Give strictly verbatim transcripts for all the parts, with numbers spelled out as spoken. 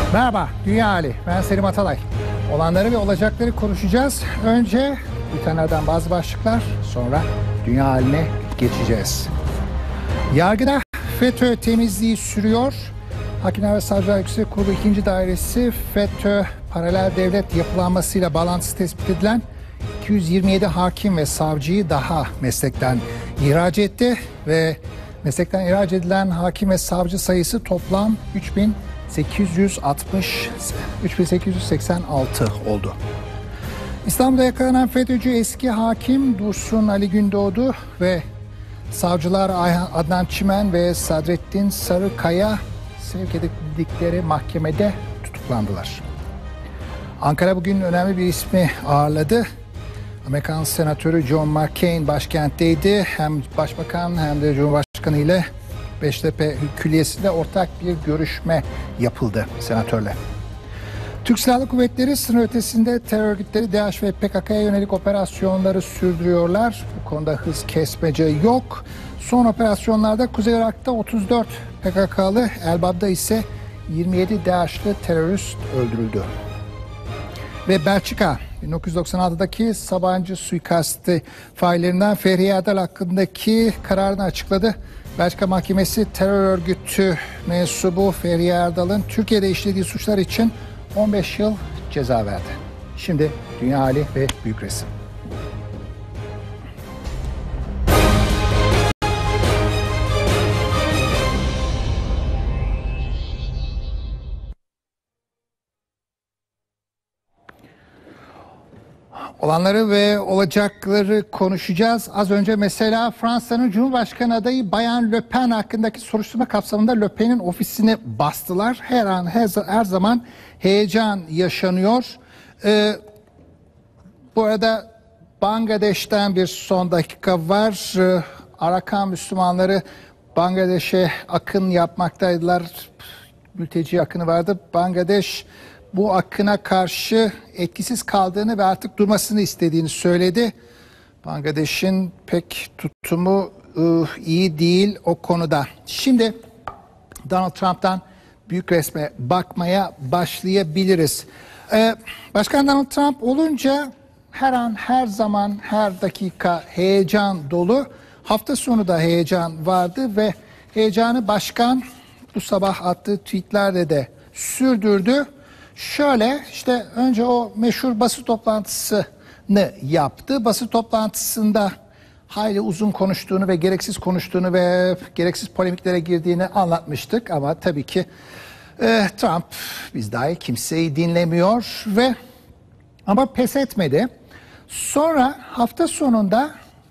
Merhaba, Dünya Hali. Ben Selim Atalay. Olanları ve olacakları konuşacağız. Önce bültenlerden bazı başlıklar, sonra dünya haline geçeceğiz. Yargıda FETÖ temizliği sürüyor. Hakimler ve Savcılar Yüksek Kurulu ikinci Dairesi FETÖ paralel devlet yapılanmasıyla bağlantısı tespit edilen iki yüz yirmi yedi hakim ve savcıyı daha meslekten ihraç etti ve meslekten ihraç edilen hakim ve savcı sayısı toplam üç bin sekiz yüz altmış, üç bin sekiz yüz seksen altı oldu. İstanbul'da yakalanan FETÖ'cü eski hakim Dursun Ali Gündoğdu ve savcılar Adnan Çimen ve Sadrettin Sarıkaya sevk edildikleri mahkemede tutuklandılar. Ankara bugün önemli bir ismi ağırladı. Amerikan Senatörü John McCain başkentteydi. Hem Başbakan hem de Cumhurbaşkanı ile Beştepe Külliyesi'nde ortak bir görüşme yapıldı senatörle. Türk Silahlı Kuvvetleri sınır ötesinde terör örgütleri DAEŞ ve P K K'ya yönelik operasyonları sürdürüyorlar. Bu konuda hız kesmece yok. Son operasyonlarda Kuzey Irak'ta otuz dört P K K'lı, Elbap'ta ise yirmi yedi DAEŞ'li terörist öldürüldü. Ve Belçika bin dokuz yüz doksan altıdaki Sabancı suikastı faillerinden Fehriye Erdal hakkındaki kararını açıkladı. Belçika Mahkemesi terör örgütü mensubu Fehriye Erdal'ın Türkiye'de işlediği suçlar için on beş yıl ceza verdi. Şimdi dünya hali ve büyük resim. Olanları ve olacakları konuşacağız. Az önce mesela Fransa'nın Cumhurbaşkanı adayı Bayan Le Pen hakkındaki soruşturma kapsamında Le Pen'in ofisini bastılar. Her an, her, her zaman heyecan yaşanıyor. Ee, bu arada Bangladeş'ten bir son dakika var. Ee, Arakan Müslümanları Bangladeş'e akın yapmaktaydılar. Mülteci akını vardı. Bangladeş bu akına karşı etkisiz kaldığını ve artık durmasını istediğini söyledi. Bangladeş'in pek tutumu ıı, iyi değil o konuda. Şimdi Donald Trump'tan büyük resme bakmaya başlayabiliriz. Ee, Başkan Donald Trump olunca her an, her zaman, her dakika heyecan dolu. Hafta sonu da heyecan vardı ve heyecanı başkan bu sabah attığı tweetlerde de sürdürdü. Şöyle işte önce o meşhur basın toplantısını yaptı. Basın toplantısında hayli uzun konuştuğunu ve gereksiz konuştuğunu ve gereksiz polemiklere girdiğini anlatmıştık. Ama tabii ki e, Trump biz dahil kimseyi dinlemiyor ve ama pes etmedi. Sonra hafta sonunda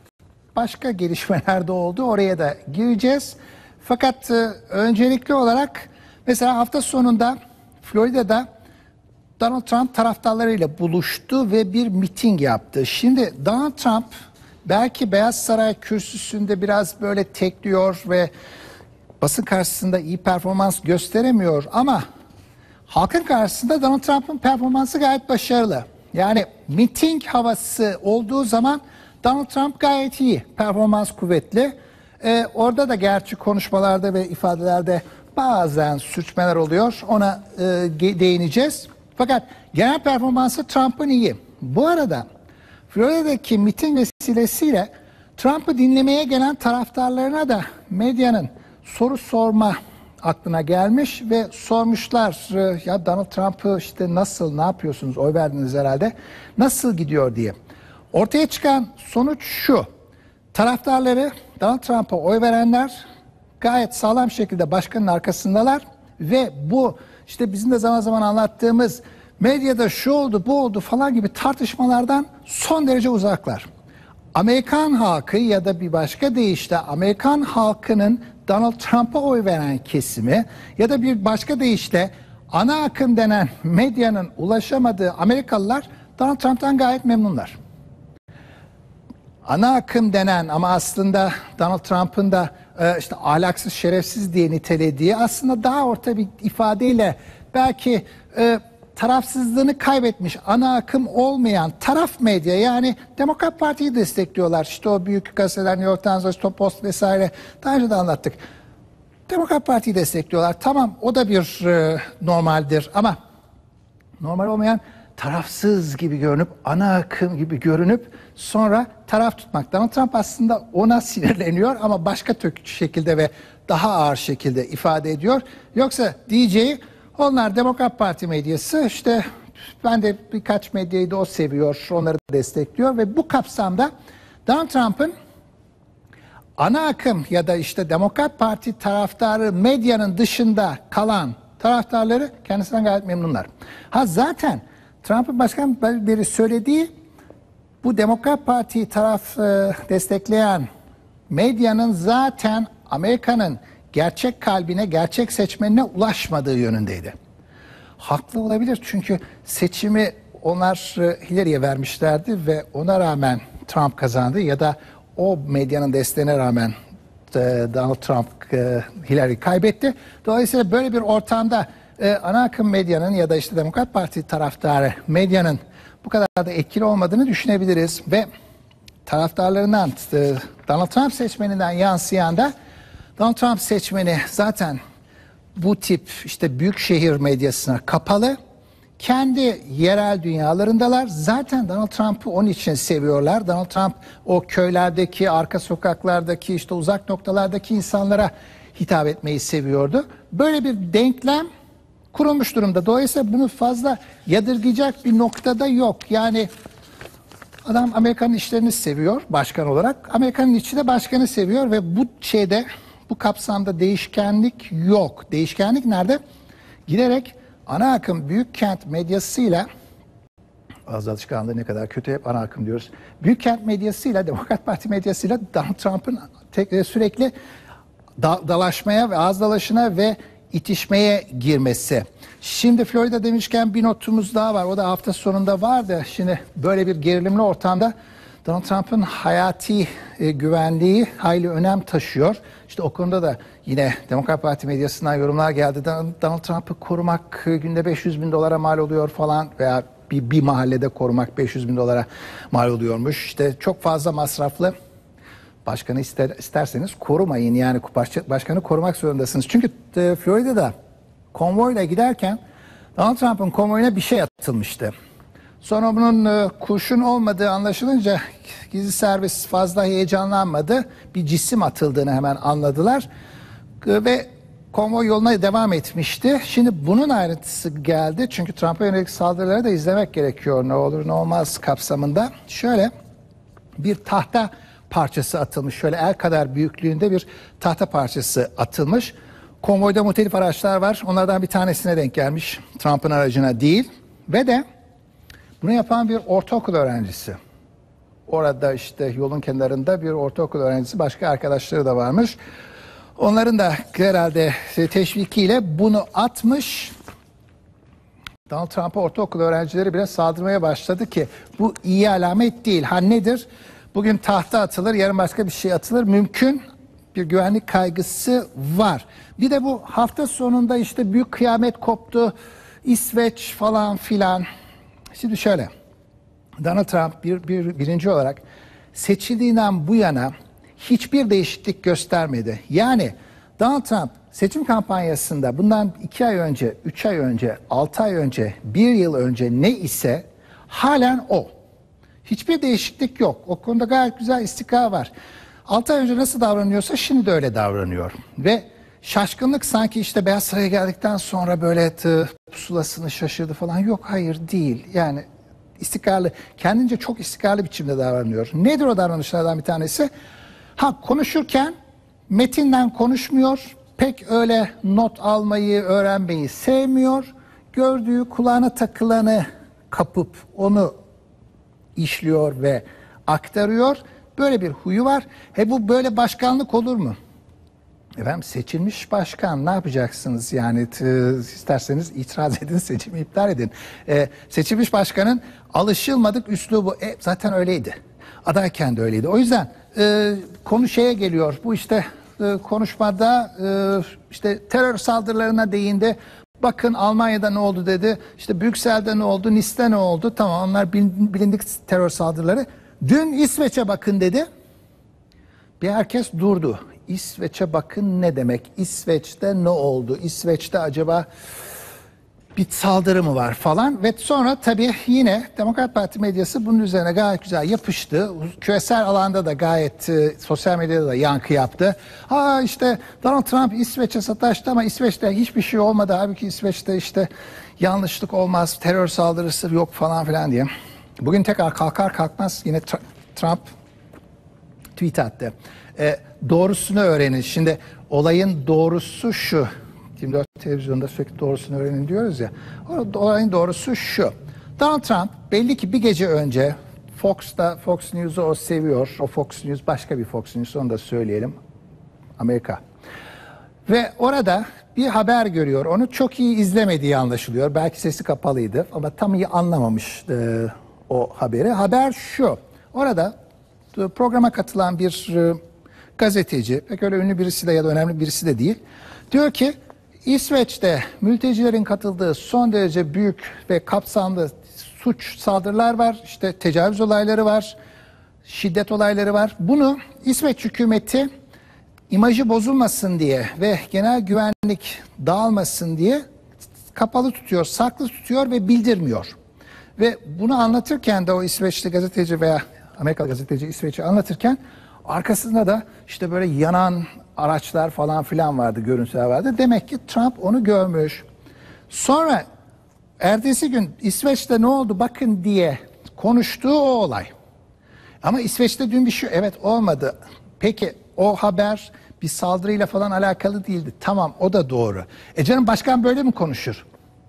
başka gelişmeler de oldu. Oraya da gireceğiz. Fakat e, öncelikli olarak mesela hafta sonunda Florida'da Donald Trump taraftarlarıyla buluştu ve bir miting yaptı. Şimdi Donald Trump belki Beyaz Saray kürsüsünde biraz böyle tekliyor ve basın karşısında iyi performans gösteremiyor ama halkın karşısında Donald Trump'ın performansı gayet başarılı. Yani miting havası olduğu zaman Donald Trump gayet iyi, performans kuvvetli. Ee, orada da gerçi konuşmalarda ve ifadelerde bazen sürçmeler oluyor. Ona e, değineceğiz. Fakat genel performansı Trump'ın iyi. Bu arada Florida'daki miting vesilesiyle Trump'ı dinlemeye gelen taraftarlarına da medyanın soru sorma aklına gelmiş ve sormuşlar ya Donald Trump'ı işte nasıl, ne yapıyorsunuz, oy verdiniz herhalde, nasıl gidiyor diye. Ortaya çıkan sonuç şu: taraftarları, Donald Trump'a oy verenler gayet sağlam şekilde başkanın arkasındalar ve bu işte bizim de zaman zaman anlattığımız medyada şu oldu bu oldu falan gibi tartışmalardan son derece uzaklar. Amerikan halkı ya da bir başka deyişle Amerikan halkının Donald Trump'a oy veren kesimi ya da bir başka deyişle ana akım denen medyanın ulaşamadığı Amerikalılar Donald Trump'tan gayet memnunlar. Ana akım denen ama aslında Donald Trump'ın da işte ahlaksız, şerefsiz diye nitelediği aslında daha orta bir ifadeyle belki e, tarafsızlığını kaybetmiş, ana akım olmayan taraf medya, yani Demokrat Parti'yi destekliyorlar. İşte o büyük gazeteler, New York Times, Washington Post vesaire, daha önce de anlattık. Demokrat Parti'yi destekliyorlar. Tamam, o da bir e, normaldir ama normal olmayan, tarafsız gibi görünüp, ana akım gibi görünüp sonra taraf tutmak. Donald Trump aslında ona sinirleniyor ama başka tök şekilde ve daha ağır şekilde ifade ediyor. Yoksa diyeceği, onlar Demokrat Parti medyası, işte ben de birkaç medyayı da o seviyor, onları destekliyor ve bu kapsamda Donald Trump'ın ana akım ya da işte Demokrat Parti taraftarı medyanın dışında kalan taraftarları kendisinden gayet memnunlar. Ha zaten Trump'ın başkan beri söylediği, bu Demokrat Parti taraf e, destekleyen medyanın zaten Amerika'nın gerçek kalbine, gerçek seçmenine ulaşmadığı yönündeydi. Haklı olabilir çünkü seçimi onlar e, Hillary'ye vermişlerdi ve ona rağmen Trump kazandı ya da o medyanın desteğine rağmen e, Donald Trump e, Hillary kaybetti. Dolayısıyla böyle bir ortamda e, ana akım medyanın ya da işte Demokrat Parti taraftarı medyanın bu kadar da etkili olmadığını düşünebiliriz ve taraftarlarından e, Donald Trump seçmeninden yansıyan da Donald Trump seçmeni zaten bu tip işte büyük şehir medyasına kapalı. Kendi yerel dünyalarındalar. Zaten Donald Trump'ı onun için seviyorlar. Donald Trump o köylerdeki, arka sokaklardaki, işte uzak noktalardaki insanlara hitap etmeyi seviyordu. Böyle bir denklem kurulmuş durumda. Dolayısıyla bunu fazla yadırgayacak bir noktada yok. Yani adam Amerika'nın işlerini seviyor başkan olarak. Amerika'nın içi de başkanı seviyor ve bu şeyde, bu kapsamda değişkenlik yok. Değişkenlik nerede? Giderek ana akım büyük kent medyasıyla, ağız alışkanlığı ne kadar kötü, hep ana akım diyoruz. Büyük kent medyasıyla, Demokrat Parti medyasıyla Donald Trump'ın sürekli dalaşmaya ve ağız dalaşına ve itişmeye girmesi. Şimdi Florida demişken bir notumuz daha var. O da hafta sonunda vardı. Şimdi böyle bir gerilimli ortamda Donald Trump'ın hayati e, güvenliği hayli önem taşıyor. İşte o konuda da yine Demokrat Parti medyasından yorumlar geldi. Donald Trump'ı korumak günde beş yüz bin dolara mal oluyor falan veya bir, bir mahallede korumak beş yüz bin dolara mal oluyormuş. İşte çok fazla masraflı. Başkanı ister, isterseniz korumayın, yani başkanı korumak zorundasınız. Çünkü e, Florida'da konvoyla giderken Donald Trump'ın konvoyuna bir şey atılmıştı. Sonra bunun e, kurşun olmadığı anlaşılınca gizli servis fazla heyecanlanmadı. Bir cisim atıldığını hemen anladılar e, ve konvoy yoluna devam etmişti. Şimdi bunun ayrıntısı geldi çünkü Trump'a yönelik saldırıları da izlemek gerekiyor, ne olur ne olmaz kapsamında. Şöyle bir tahta parçası atılmış. Şöyle el kadar büyüklüğünde bir tahta parçası atılmış. Konvoyda muhtelif araçlar var. Onlardan bir tanesine denk gelmiş. Trump'ın aracına değil. Ve de bunu yapan bir ortaokul öğrencisi. Orada işte yolun kenarında bir ortaokul öğrencisi, başka arkadaşları da varmış. Onların da herhalde teşvikiyle bunu atmış. Donald Trump'a ortaokul öğrencileri bile saldırmaya başladı ki bu iyi alamet değil. Ha nedir? Bugün tahta atılır, yarın başka bir şey atılır. Mümkün bir güvenlik kaygısı var. Bir de bu hafta sonunda işte büyük kıyamet koptu. İsveç falan filan. Şimdi şöyle. Donald Trump bir, bir, birinci olarak seçildiğinden bu yana hiçbir değişiklik göstermedi. Yani Donald Trump seçim kampanyasında bundan iki ay önce, üç ay önce, altı ay önce, bir yıl önce ne ise halen o. Hiçbir değişiklik yok. O konuda gayet güzel istikrar var. altı ay önce nasıl davranıyorsa şimdi de öyle davranıyor. Ve şaşkınlık sanki işte Beyaz Saray'a geldikten sonra böyle tı, pusulasını şaşırdı falan. Yok, hayır değil. Yani istikrarlı, kendince çok istikrarlı biçimde davranıyor. Nedir o davranışlardan bir tanesi? Ha, konuşurken metinden konuşmuyor. Pek öyle not almayı, öğrenmeyi sevmiyor. Gördüğü, kulağına takılanı kapıp onu işliyor ve aktarıyor. Böyle bir huyu var. He bu böyle başkanlık olur mu? Efendim seçilmiş başkan, ne yapacaksınız yani? T- isterseniz itiraz edin, seçimi iptal edin. Ee, seçilmiş başkanın alışılmadık üslubu e, zaten öyleydi. Adayken de öyleydi. O yüzden e, konu şeye geliyor. Bu işte e, konuşmada e, işte terör saldırılarına değindi. Bakın Almanya'da ne oldu dedi. İşte Brüksel'de ne oldu, Nice'de ne oldu? Tamam, onlar bilindik terör saldırıları. Dün İsveç'e bakın dedi. Bir herkes durdu. İsveç'e bakın ne demek? İsveç'te ne oldu? İsveç'te acaba bir saldırı mı var falan ve sonra tabii yine Demokrat Parti medyası bunun üzerine gayet güzel yapıştı. Küresel alanda da gayet e, sosyal medyada da yankı yaptı. Ha işte Donald Trump İsveç'e sataştı ama İsveç'te hiçbir şey olmadı. Halbuki İsveç'te işte yanlışlık olmaz, terör saldırısı yok falan filan diye. Bugün tekrar kalkar kalkmaz yine Trump tweet attı. E, doğrusunu öğrenin. Şimdi olayın doğrusu şu. yirmi dört televizyonda sürekli doğrusunu öğrenin diyoruz ya. Olayın doğrusu şu. Donald Trump belli ki bir gece önce Fox'ta, Fox News'u o seviyor. O Fox News başka bir Fox News, onu da söyleyelim. Amerika. Ve orada bir haber görüyor. Onu çok iyi izlemediği anlaşılıyor. Belki sesi kapalıydı ama tam iyi anlamamış e, o haberi. Haber şu. Orada programa katılan bir e, gazeteci, pek öyle ünlü birisi de ya da önemli birisi de değil. Diyor ki İsveç'te mültecilerin katıldığı son derece büyük ve kapsamlı suç saldırılar var. İşte tecavüz olayları var, şiddet olayları var. Bunu İsveç hükümeti imajı bozulmasın diye ve genel güvenlik dağılmasın diye kapalı tutuyor, saklı tutuyor ve bildirmiyor. Ve bunu anlatırken de o İsveçli gazeteci veya Amerikalı gazeteci İsveç'i anlatırken arkasında da işte böyle yanan araçlar falan filan vardı, görüntüler vardı. Demek ki Trump onu görmüş. Sonra ertesi gün İsveç'te ne oldu bakın diye konuştuğu o olay. Ama İsveç'te dün bir şey evet olmadı. Peki o haber bir saldırıyla falan alakalı değildi. Tamam, o da doğru. E canım, başkan böyle mi konuşur?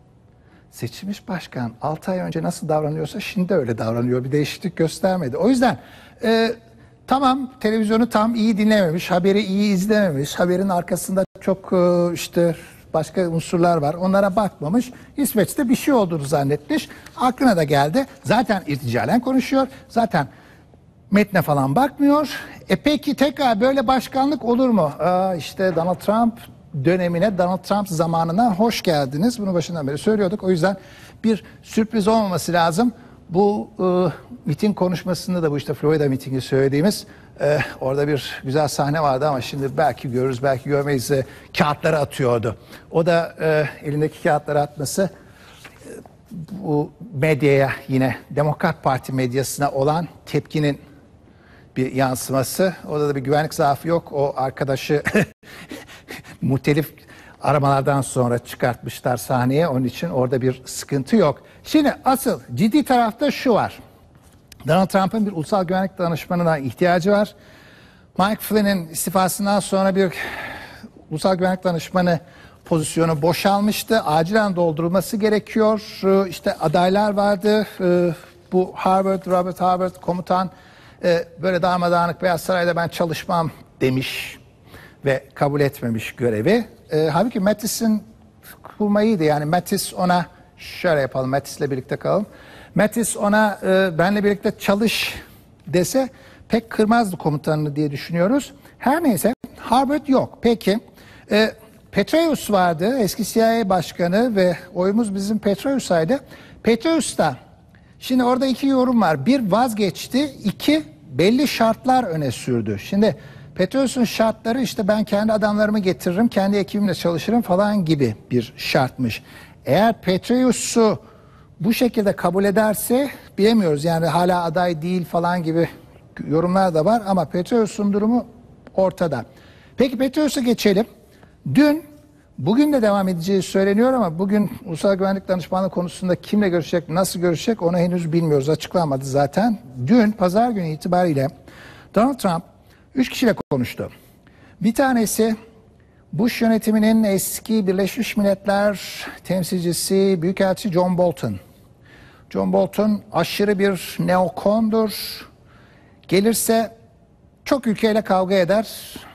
Seçilmiş başkan altı ay önce nasıl davranıyorsa şimdi de öyle davranıyor. Bir değişiklik göstermedi. O yüzden e, tamam, televizyonu tam iyi dinlememiş, haberi iyi izlememiş, haberin arkasında çok e, işte başka unsurlar var. Onlara bakmamış. İsveç'te bir şey olduğunu zannetmiş. Aklına da geldi. Zaten irticalen konuşuyor. Zaten metne falan bakmıyor. E peki tekrar böyle başkanlık olur mu? Aa, işte Donald Trump dönemine, Donald Trump zamanına hoş geldiniz. Bunu başından beri söylüyorduk. O yüzden bir sürpriz olmaması lazım. Bu e, miting konuşmasında da bu işte Florida mitingi söylediğimiz e, orada bir güzel sahne vardı ama şimdi belki görürüz, belki görmeyiz. E, kağıtları atıyordu. O da e, elindeki kağıtları atması e, bu medyaya, yine Demokrat Parti medyasına olan tepkinin bir yansıması. Orada da bir güvenlik zaafı yok. O arkadaşı muhtelif aramalardan sonra çıkartmışlar sahneye. Onun için orada bir sıkıntı yok. Şimdi asıl ciddi tarafta şu var. Donald Trump'ın bir ulusal güvenlik danışmanına ihtiyacı var. Mike Flynn'in istifasından sonra bir ulusal güvenlik danışmanı pozisyonu boşalmıştı. Acilen doldurulması gerekiyor. İşte adaylar vardı. Bu Harvard, Robert Harvard komutan böyle darmadağınık Beyaz Saray'da ben çalışmam demiş ve kabul etmemiş görevi. E, halbuki Mattis'in kurmayıydı. Yani Mattis ona şöyle yapalım, Mattis'le birlikte kalalım. Mattis ona e, benle birlikte çalış dese pek kırmazdı komutanını diye düşünüyoruz. Her neyse, Harvard yok. Peki e, Petraeus vardı, eski C I A başkanı ve oyumuz bizim Petraeus'aydı. Petraeus da şimdi orada iki yorum var. Bir, vazgeçti. İki, belli şartlar öne sürdü. Şimdi Petraeus'un şartları işte ben kendi adamlarımı getiririm, kendi ekibimle çalışırım falan gibi bir şartmış. Eğer Petraeus'u bu şekilde kabul ederse bilemiyoruz. Yani hala aday değil falan gibi yorumlar da var ama Petraeus'un durumu ortada. Peki Petraeus'a geçelim. Dün, bugün de devam edeceği söyleniyor ama bugün Ulusal Güvenlik Danışmanlığı konusunda kimle görüşecek, nasıl görüşecek onu henüz bilmiyoruz. Açıklanmadı zaten. Dün pazar günü itibariyle Donald Trump üç kişiyle konuştu. Bir tanesi Bush yönetiminin eski Birleşmiş Milletler temsilcisi Büyükelçi John Bolton. John Bolton aşırı bir neokondur. Gelirse çok ülkeyle kavga eder.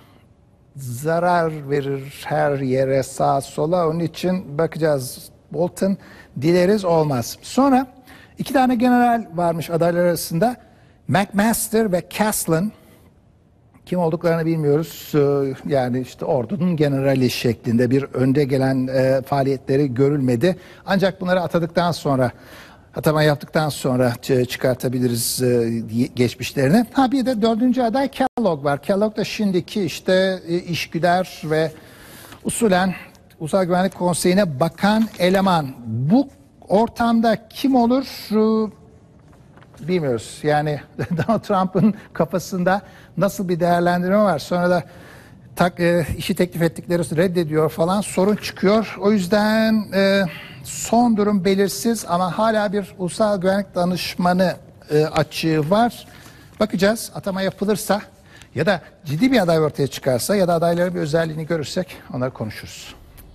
Zarar verir her yere, sağa sola. Onun için bakacağız. Bolton dileriz olmaz. Sonra iki tane general varmış adaylar arasında. McMaster ve Caslin. Kim olduklarını bilmiyoruz. Yani işte ordunun generali şeklinde bir önde gelen e, faaliyetleri görülmedi. Ancak bunları atadıktan sonra atama yaptıktan sonra çıkartabiliriz geçmişlerini. Ha bir de dördüncü aday Kellogg var. Kellogg da şimdiki işte işgüdar ve usulen Ulusal Güvenlik Konseyi'ne bakan eleman. Bu ortamda kim olur bilmiyoruz. Yani Donald Trump'ın kafasında nasıl bir değerlendirme var. Sonra da tak, e, işi teklif ettikleri reddediyor falan, sorun çıkıyor. O yüzden e, son durum belirsiz ama hala bir ulusal güvenlik danışmanı e, açığı var. Bakacağız, atama yapılırsa ya da ciddi bir aday ortaya çıkarsa ya da adayların bir özelliğini görürsek onları konuşuruz.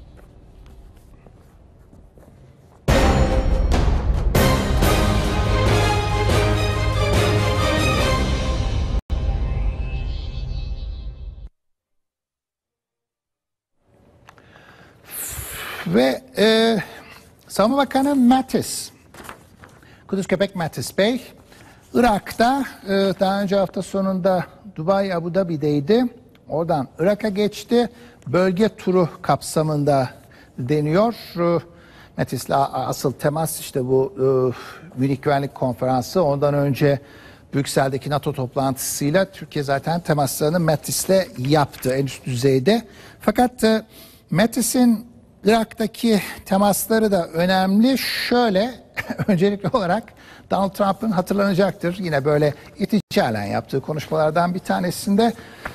Ve e, Savunma Bakanı Mattis, Kudüs Köpek Mattis Bey, Irak'ta e, daha önce hafta sonunda Dubai, Abu Dhabi'deydi. Oradan Irak'a geçti. Bölge turu kapsamında deniyor. E, Mattis'le asıl temas işte bu e, Münih Güvenlik Konferansı. Ondan önce Brüksel'deki NATO toplantısıyla Türkiye zaten temaslarını Mattis'le yaptı en üst düzeyde. Fakat e, Mattis'in Irak'taki temasları da önemli. Şöyle, öncelikli olarak Donald Trump'ın hatırlanacaktır. Yine böyle iticalen yaptığı konuşmalardan bir tanesinde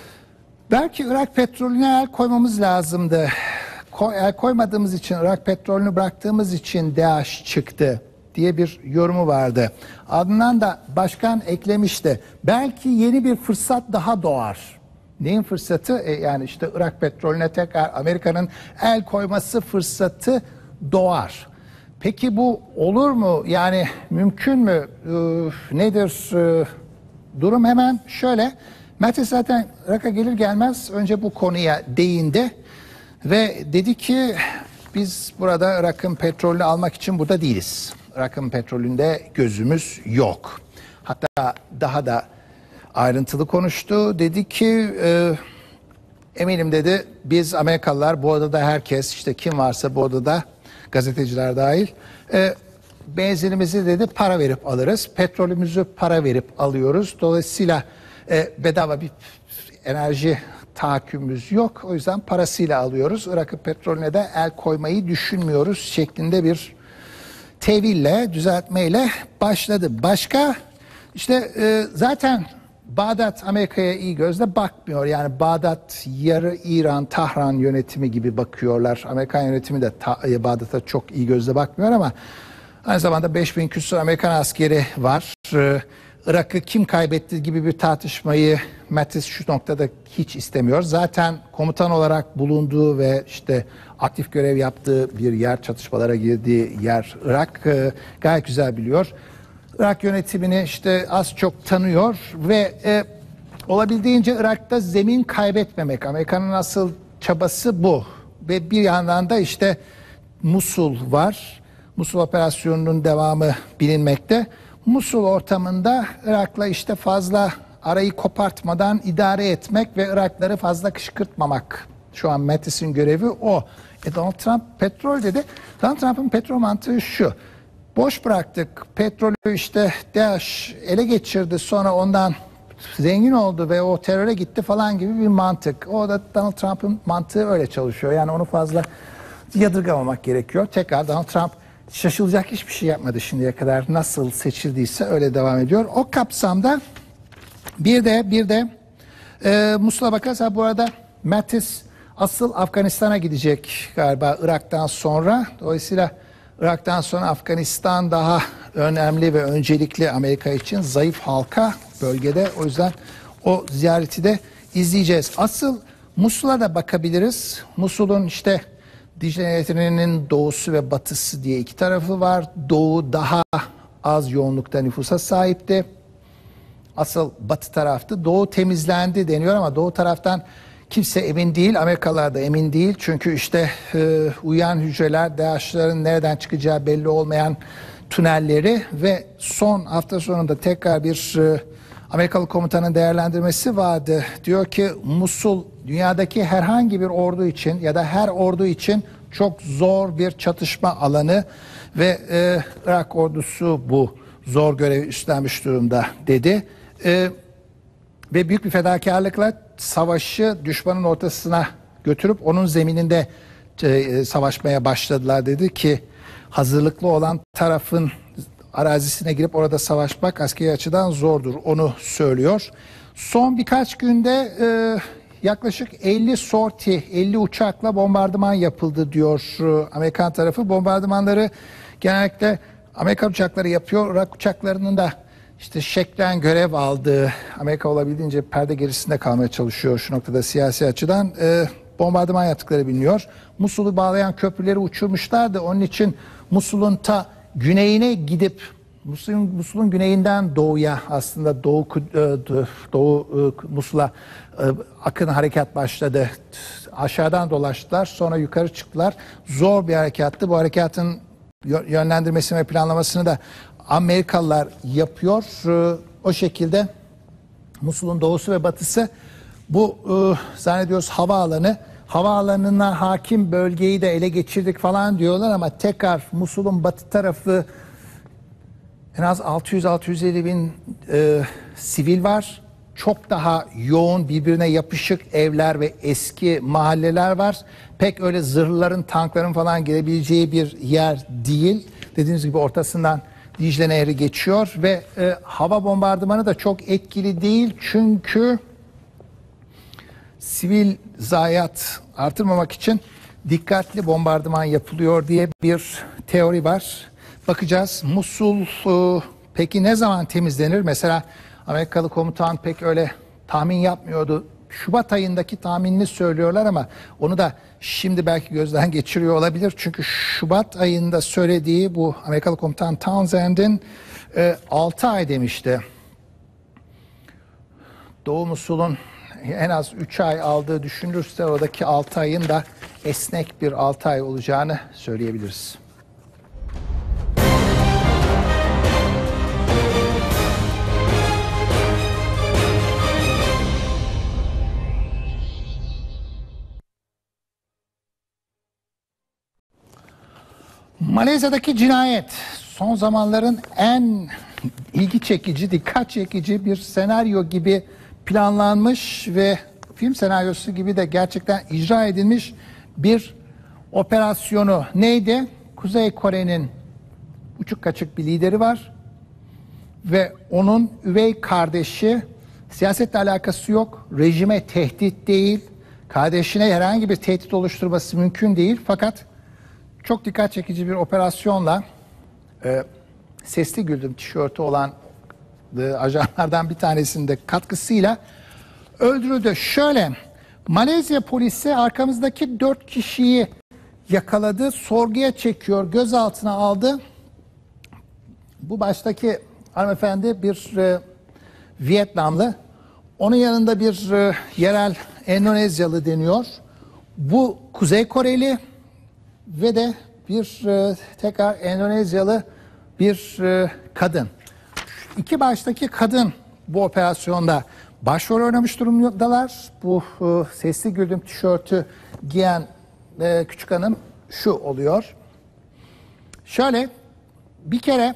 belki Irak petrolüne el koymamız lazımdı. El koymadığımız için, Irak petrolünü bıraktığımız için DAEŞ çıktı diye bir yorumu vardı. Ardından da başkan eklemişti. Belki yeni bir fırsat daha doğar. Neyin fırsatı? E yani işte Irak petrolüne tekrar Amerika'nın el koyması fırsatı doğar. Peki bu olur mu? Yani mümkün mü? Ee, nedir? Ee, durum hemen şöyle. Mattis zaten Irak'a gelir gelmez önce bu konuya değindi. Ve dedi ki biz burada Irak'ın petrolünü almak için burada değiliz. Irak'ın petrolünde gözümüz yok. Hatta daha da ayrıntılı konuştu. Dedi ki e, eminim dedi biz Amerikalılar, bu odada herkes, işte kim varsa bu odada, gazeteciler dahil, e, benzinimizi dedi para verip alırız. Petrolümüzü para verip alıyoruz. Dolayısıyla e, bedava bir enerji tahakkümümüz yok. O yüzden parasıyla alıyoruz. Irak'ın petrolüne de el koymayı düşünmüyoruz şeklinde bir teville, düzeltmeyle başladı. Başka işte e, zaten Bağdat Amerika'ya iyi gözle bakmıyor. Yani Bağdat yarı İran, Tahran yönetimi gibi bakıyorlar. Amerikan yönetimi de Bağdat'a çok iyi gözle bakmıyor ama aynı zamanda beş bin küsur Amerikan askeri var. Ee, Irak'ı kim kaybetti gibi bir tartışmayı Mattis şu noktada hiç istemiyor. Zaten komutan olarak bulunduğu ve işte aktif görev yaptığı bir yer, çatışmalara girdiği yer Irak, e, gayet güzel biliyor. Irak yönetimini işte az çok tanıyor ve e, olabildiğince Irak'ta zemin kaybetmemek. Amerika'nın asıl çabası bu. Ve bir yandan da işte Musul var. Musul operasyonunun devamı bilinmekte. Musul ortamında Irak'la işte fazla arayı kopartmadan idare etmek ve Irakları fazla kışkırtmamak. Şu an Mattis'in görevi o. E Donald Trump petrol dedi. Donald Trump'ın petrol mantığı şu. Boş bıraktık. Petrolü işte DAEŞ ele geçirdi. Sonra ondan zengin oldu ve o teröre gitti falan gibi bir mantık. O da Donald Trump'ın mantığı öyle çalışıyor. Yani onu fazla yadırgamamak gerekiyor. Tekrar Donald Trump şaşılacak hiçbir şey yapmadı şimdiye kadar. Nasıl seçildiyse öyle devam ediyor. O kapsamda bir de bir de e, Musul'a bakarsa bu arada Mattis asıl Afganistan'a gidecek galiba Irak'tan sonra. Dolayısıyla Irak'tan sonra Afganistan daha önemli ve öncelikli Amerika için, zayıf halka bölgede. O yüzden o ziyareti de izleyeceğiz. Asıl Musul'a da bakabiliriz. Musul'un işte Dicle Nehri'nin doğusu ve batısı diye iki tarafı var. Doğu daha az yoğunlukta nüfusa sahipti. Asıl batı taraftı. Doğu temizlendi deniyor ama doğu taraftan kimse emin değil. Amerikalılar da emin değil. Çünkü işte e, uyuyan hücreler, DAEŞ'lerin nereden çıkacağı belli olmayan tünelleri ve son hafta sonunda tekrar bir e, Amerikalı komutanın değerlendirmesi vardı. Diyor ki Musul dünyadaki herhangi bir ordu için ya da her ordu için çok zor bir çatışma alanı ve e, Irak ordusu bu zor görevi üstlenmiş durumda dedi. E, ve büyük bir fedakarlıkla savaşı düşmanın ortasına götürüp onun zemininde e, savaşmaya başladılar dedi ki hazırlıklı olan tarafın arazisine girip orada savaşmak askeri açıdan zordur, onu söylüyor. Son birkaç günde e, yaklaşık elli sorti, elli uçakla bombardıman yapıldı diyor e, Amerikan tarafı. Bombardımanları genellikle Amerikan uçakları yapıyor. Irak uçaklarının da işte şeklen görev aldığı, Amerika olabildiğince perde gerisinde kalmaya çalışıyor şu noktada siyasi açıdan. E, bombardıman yaptıkları biliniyor. Musul'u bağlayan köprüleri uçurmuşlardı. Onun için Musul'un ta güneyine gidip Musul'un Musul'un güneyinden doğuya aslında doğu doğu Musul'a akın harekat başladı. Aşağıdan dolaştılar, sonra yukarı çıktılar. Zor bir harekattı. Bu harekatın yönlendirmesini ve planlamasını da Amerikalılar yapıyor. O şekilde Musul'un doğusu ve batısı bu zannediyoruz havaalanı. Havaalanına hakim bölgeyi de ele geçirdik falan diyorlar ama tekrar Musul'un batı tarafı en az altı yüz altı yüz elli bin e, sivil var. Çok daha yoğun birbirine yapışık evler ve eski mahalleler var. Pek öyle zırhların, tankların falan girebileceği bir yer değil. Dediğiniz gibi ortasından Dicle Nehri geçiyor ve e, hava bombardımanı da çok etkili değil. Çünkü sivil zayiat artırmamak için dikkatli bombardıman yapılıyor diye bir teori var. Bakacağız. Musul e, peki ne zaman temizlenir? Mesela Amerikalı komutan pek öyle tahmin yapmıyordu. Şubat ayındaki tahminini söylüyorlar ama onu da şimdi belki gözden geçiriyor olabilir. Çünkü Şubat ayında söylediği bu Amerikalı komutan Townsend'in e, altı ay demişti. Doğu Musul'un en az üç ay aldığı düşünülürse oradaki altı ayın da esnek bir altı ay olacağını söyleyebiliriz. Malezya'daki cinayet son zamanların en ilgi çekici, dikkat çekici bir senaryo gibi planlanmış ve film senaryosu gibi de gerçekten icra edilmiş bir operasyonu. Neydi? Kuzey Kore'nin uçuk kaçık bir lideri var ve onun üvey kardeşi, siyasetle alakası yok, rejime tehdit değil, kardeşine herhangi bir tehdit oluşturması mümkün değil fakat çok dikkat çekici bir operasyonla e, Sesli Güldüm tişörtü olan e, ajanlardan bir tanesinin de katkısıyla öldürüldü. Şöyle, Malezya polisi arkamızdaki dört kişiyi yakaladı, sorguya çekiyor, gözaltına aldı. Bu baştaki hanımefendi bir e, Vietnamlı, onun yanında bir e, yerel Endonezyalı deniyor. Bu Kuzey Koreli ve de bir e, tekrar Endonezyalı bir e, kadın. İki baştaki kadın bu operasyonda başrol oynamış durumdalar. Bu e, Sesli Güldüm tişörtü giyen e, küçük hanım şu oluyor. Şöyle bir kere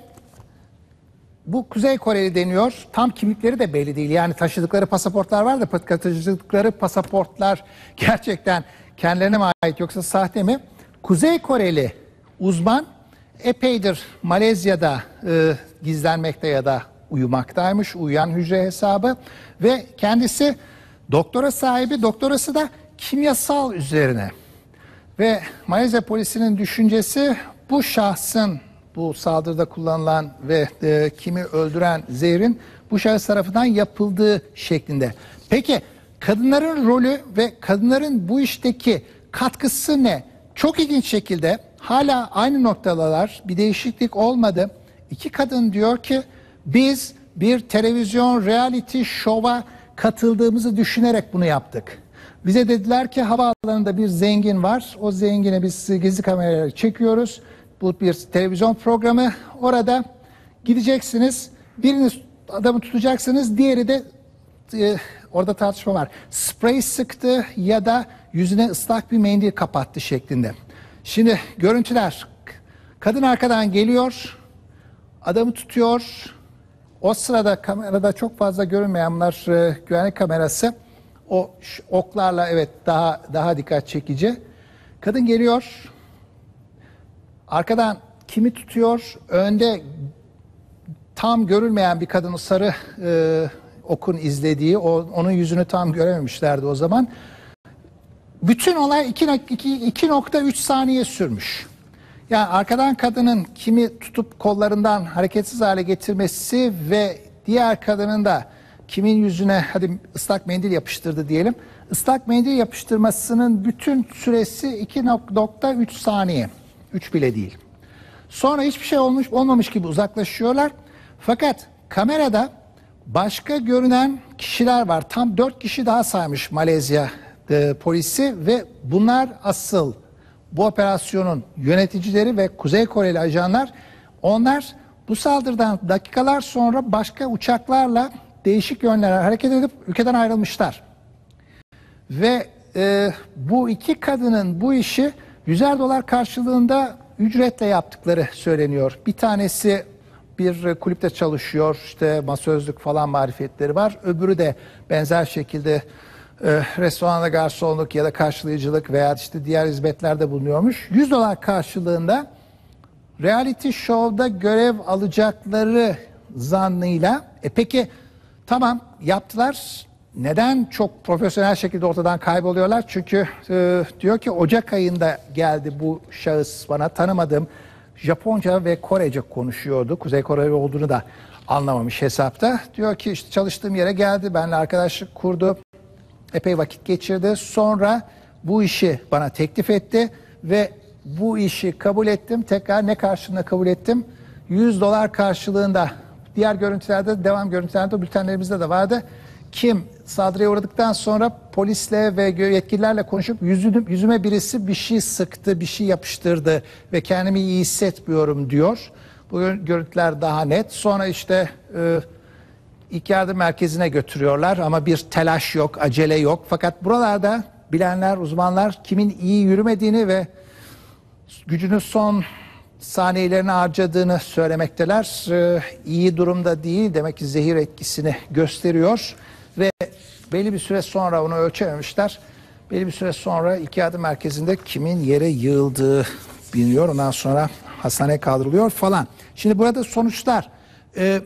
bu Kuzey Koreli deniyor. Tam kimlikleri de belli değil. Yani taşıdıkları pasaportlar var da taşıdıkları pasaportlar gerçekten kendilerine mi ait yoksa sahte mi? Kuzey Koreli uzman epeydir Malezya'da e, gizlenmekte ya da uyumaktaymış, uyuyan hücre hesabı ve kendisi doktora sahibi, doktorası da kimyasal üzerine. Ve Malezya polisinin düşüncesi bu şahsın, bu saldırıda kullanılan ve e, kimi öldüren zehrin bu şahıs tarafından yapıldığı şeklinde. Peki kadınların rolü ve kadınların bu işteki katkısı ne? Çok ilginç şekilde hala aynı noktalar, bir değişiklik olmadı. İki kadın diyor ki biz bir televizyon reality show'a katıldığımızı düşünerek bunu yaptık. Bize dediler ki havaalanında bir zengin var. O zengini biz gizli kameraları çekiyoruz. Bu bir televizyon programı. Orada gideceksiniz. Birini adamı tutacaksınız. Diğeri de e, orada tartışma var. Sprey sıktı ya da yüzüne ıslak bir mendil kapattı şeklinde. Şimdi görüntüler. Kadın arkadan geliyor. Adamı tutuyor. O sırada kamerada çok fazla görünmeyen bunlar e, güvenlik kamerası. O oklarla evet daha daha dikkat çekici. Kadın geliyor. Arkadan kimi tutuyor? Önde tam görülmeyen bir kadın, sarı e, okun izlediği, o, onun yüzünü tam görememişlerdi o zaman. Bütün olay iki nokta üç saniye sürmüş. Yani arkadan kadının kimi tutup kollarından hareketsiz hale getirmesi ve diğer kadının da kimin yüzüne hadi ıslak mendil yapıştırdı diyelim. Islak mendil yapıştırmasının bütün süresi iki nokta üç saniye. üç bile değil. Sonra hiçbir şey olmuş olmamış gibi uzaklaşıyorlar. Fakat kamerada başka görünen kişiler var. Tam dört kişi daha saymış Malezya e, polisi ve bunlar asıl bu operasyonun yöneticileri ve Kuzey Koreli ajanlar. Onlar bu saldırıdan dakikalar sonra başka uçaklarla değişik yönlere hareket edip ülkeden ayrılmışlar. Ve e, bu iki kadının bu işi yüzer dolar karşılığında ücretle yaptıkları söyleniyor. Bir tanesi bir kulüpte çalışıyor, işte masözlük falan marifetleri var. Öbürü de benzer şekilde e, restoranda garsonluk ya da karşılayıcılık veya işte diğer hizmetlerde bulunuyormuş. yüz dolar karşılığında reality show'da görev alacakları zannıyla. E peki tamam yaptılar. Neden çok profesyonel şekilde ortadan kayboluyorlar? Çünkü e, diyor ki Ocak ayında geldi bu şahıs, bana tanımadığım, Japonca ve Korece konuşuyordu. Kuzey Koreli olduğunu da anlamamış hesapta. Diyor ki işte çalıştığım yere geldi, benimle arkadaşlık kurdu, epey vakit geçirdi. Sonra bu işi bana teklif etti ve bu işi kabul ettim. Tekrar ne karşılığında kabul ettim? yüz dolar karşılığında. Diğer görüntülerde, devam görüntülerde, bültenlerimizde de vardı. Kim saldırıya uğradıktan sonra polisle ve yetkililerle konuşup yüzünü, yüzüme birisi bir şey sıktı, bir şey yapıştırdı ve kendimi iyi hissetmiyorum diyor. Bu görüntüler daha net. Sonra işte e, ilk yardım merkezine götürüyorlar ama bir telaş yok, acele yok. Fakat buralarda bilenler, uzmanlar kimin iyi yürümediğini ve gücünün son saniyelerini harcadığını söylemekteler. Ee, iyi durumda değil, demek ki zehir etkisini gösteriyor ve belli bir süre sonra onu ölçememişler. Belli bir süre sonra ilk yardım merkezinde kimin yere yığıldığı biliniyor. Ondan sonra hastaneye kaldırılıyor falan. Şimdi burada sonuçlar e,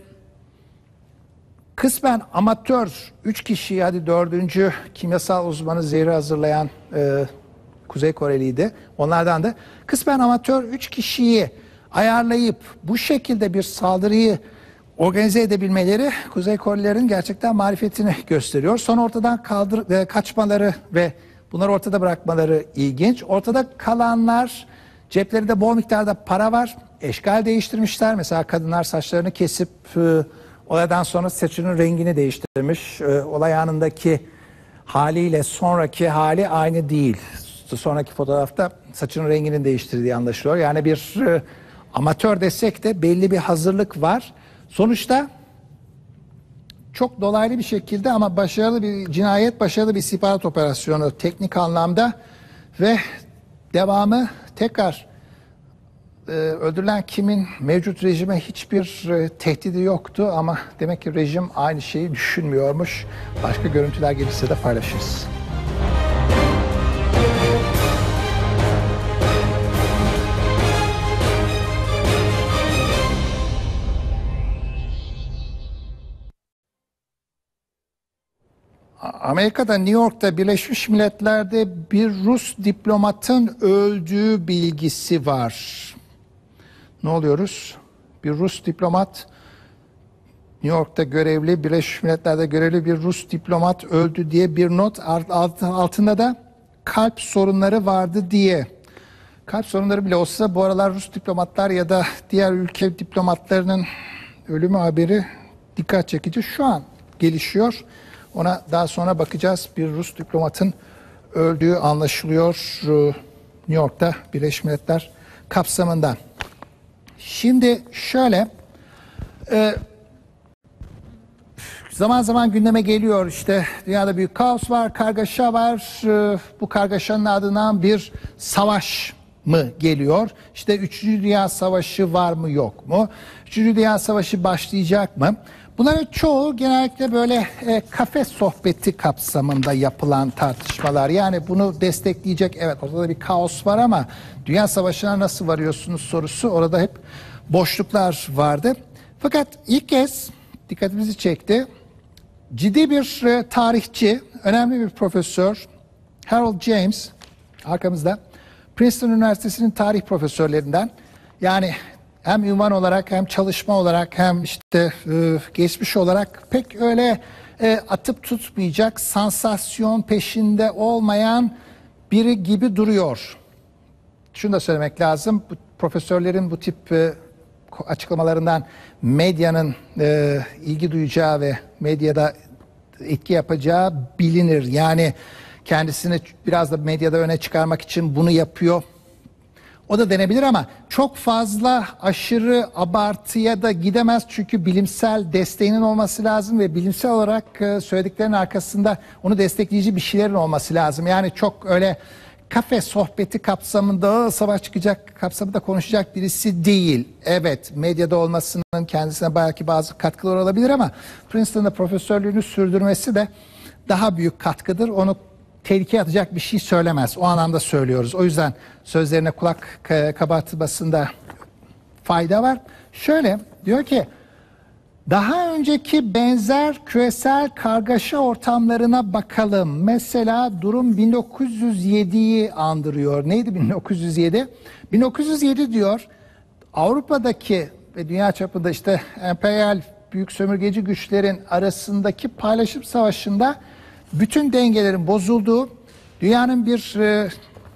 kısmen amatör üç kişi, hadi dördüncü kimyasal uzmanı zehri hazırlayan e, Kuzey Koreliydi. Onlardan da kısmen amatör üç kişiyi ayarlayıp bu şekilde bir saldırıyı organize edebilmeleri Kuzey Korelilerin gerçekten marifetini gösteriyor. Sonra ortadan kaldır, e, kaçmaları ve bunları ortada bırakmaları ilginç. Ortada kalanlar, ceplerinde bol miktarda para var. Eşkal değiştirmişler. Mesela kadınlar saçlarını kesip e, olaydan sonra saçının rengini değiştirmiş. E, olay anındaki haliyle sonraki hali aynı değil. Sonraki fotoğrafta saçının renginin değiştirdiği anlaşılıyor. Yani bir e, amatör desek de belli bir hazırlık var. Sonuçta çok dolaylı bir şekilde ama başarılı bir cinayet, başarılı bir istihbarat operasyonu teknik anlamda ve devamı tekrar e, öldürülen kimin mevcut rejime hiçbir e, tehdidi yoktu ama demek ki rejim aynı şeyi düşünmüyormuş. Başka görüntüler gelirse de paylaşırız. Amerika'da, New York'ta, Birleşmiş Milletler'de bir Rus diplomatın öldüğü bilgisi var. Ne oluyoruz? Bir Rus diplomat, New York'ta görevli, Birleşmiş Milletler'de görevli bir Rus diplomat öldü diye bir not, altında da kalp sorunları vardı diye. Kalp sorunları bile olsa bu aralar Rus diplomatlar ya da diğer ülke diplomatlarının ölümü haberi dikkat çekici. Şu an gelişiyor. Ona daha sonra bakacağız. Bir Rus diplomatın öldüğü anlaşılıyor New York'ta, Birleşmiş Milletler kapsamında. Şimdi şöyle, e, zaman zaman gündeme geliyor, işte dünyada büyük kaos var, kargaşa var. E, bu kargaşanın ardından bir savaş mı geliyor? İşte Üçüncü Dünya Savaşı var mı yok mu? Üçüncü Dünya Savaşı başlayacak mı? Bunların çoğu genellikle böyle e, kafe sohbeti kapsamında yapılan tartışmalar. Yani bunu destekleyecek, evet ortada bir kaos var ama Dünya Savaşı'na nasıl varıyorsunuz sorusu orada hep boşluklar vardı. Fakat ilk kez dikkatimizi çekti. Ciddi bir e, tarihçi, önemli bir profesör Harold James arkamızda, Princeton Üniversitesi'nin tarih profesörlerinden, yani hem ünvan olarak hem çalışma olarak hem işte e, geçmiş olarak pek öyle e, atıp tutmayacak, sansasyon peşinde olmayan biri gibi duruyor. Şunu da söylemek lazım, bu profesörlerin bu tip e, açıklamalarından medyanın e, ilgi duyacağı ve medyada etki yapacağı bilinir. Yani kendisini biraz da medyada öne çıkarmak için bunu yapıyor. O da denebilir ama çok fazla aşırı abartıya da gidemez. Çünkü bilimsel desteğinin olması lazım ve bilimsel olarak söylediklerinin arkasında onu destekleyici bir şeylerin olması lazım. Yani çok öyle kafe sohbeti kapsamında savaş çıkacak kapsamında konuşacak birisi değil. Evet, medyada olmasının kendisine belki bazı katkıları olabilir ama Princeton'da profesörlüğünü sürdürmesi de daha büyük katkıdır. Onu tehlikeye atacak bir şey söylemez. O anlamda söylüyoruz. O yüzden sözlerine kulak kabartmasında fayda var. Şöyle diyor ki, daha önceki benzer küresel kargaşa ortamlarına bakalım. Mesela durum bin dokuz yüz yediyi andırıyor. Neydi bin dokuz yüz yedi? bin dokuz yüz yedi diyor, Avrupa'daki ve dünya çapında işte emperyal büyük sömürgeci güçlerin arasındaki paylaşım savaşında bütün dengelerin bozulduğu, dünyanın bir e,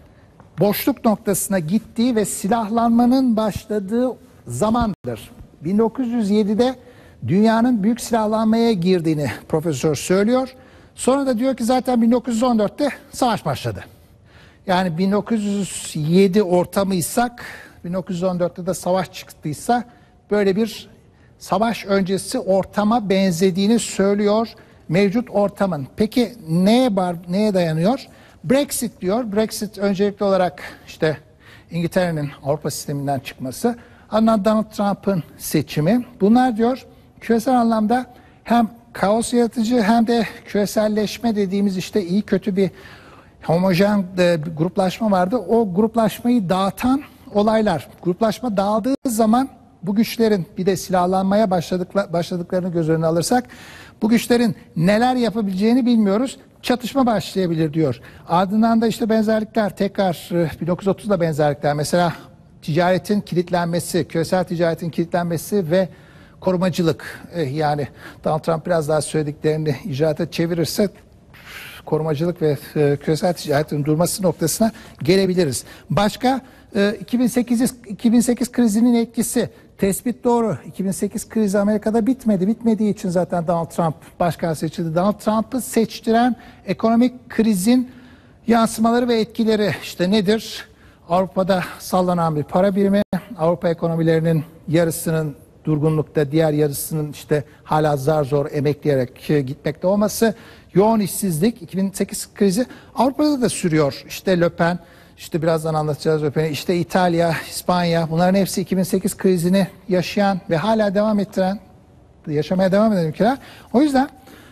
boşluk noktasına gittiği ve silahlanmanın başladığı zamandır. bin dokuz yüz yedide dünyanın büyük silahlanmaya girdiğini profesör söylüyor. Sonra da diyor ki zaten bin dokuz yüz on dörtte savaş başladı. Yani bin dokuz yüz yedi ortamıysak, bin dokuz yüz on dörtte de savaş çıktıysa böyle bir savaş öncesi ortama benzediğini söylüyor mevcut ortamın. Peki neye var, neye dayanıyor? Brexit diyor. Brexit öncelikli olarak işte İngiltere'nin Avrupa sisteminden çıkması, ardından Donald Trump'ın seçimi. Bunlar diyor küresel anlamda hem kaos yaratıcı hem de küreselleşme dediğimiz işte iyi kötü bir homojen bir gruplaşma vardı. O gruplaşmayı dağıtan olaylar. Gruplaşma dağıldığı zaman bu güçlerin bir de silahlanmaya başladıkla, başladıklarını göz önüne alırsak bu güçlerin neler yapabileceğini bilmiyoruz. Çatışma başlayabilir diyor. Ardından da işte benzerlikler tekrar bin dokuz yüz otuzda benzerlikler. Mesela ticaretin kilitlenmesi, küresel ticaretin kilitlenmesi ve korumacılık. Eh, yani Donald Trump biraz daha söylediklerini icraata çevirirse korumacılık ve e, küresel ticaretin durması noktasına gelebiliriz. Başka e, iki bin sekiz, iki bin sekiz krizinin etkisi. Tespit doğru. iki bin sekiz krizi Amerika'da bitmedi. Bitmediği için zaten Donald Trump başkan seçildi. Donald Trump'ı seçtiren ekonomik krizin yansımaları ve etkileri işte nedir? Avrupa'da sallanan bir para birimi, Avrupa ekonomilerinin yarısının durgunlukta, diğer yarısının işte hala zar zor emekleyerek gitmekte olması, yoğun işsizlik, iki bin sekiz krizi Avrupa'da da sürüyor. İşte Le Pen, işte birazdan anlatacağız Le Pen'i, işte İtalya, İspanya, bunların hepsi iki bin sekiz krizini yaşayan ve hala devam ettiren, yaşamaya devam eden ülkeler. O yüzden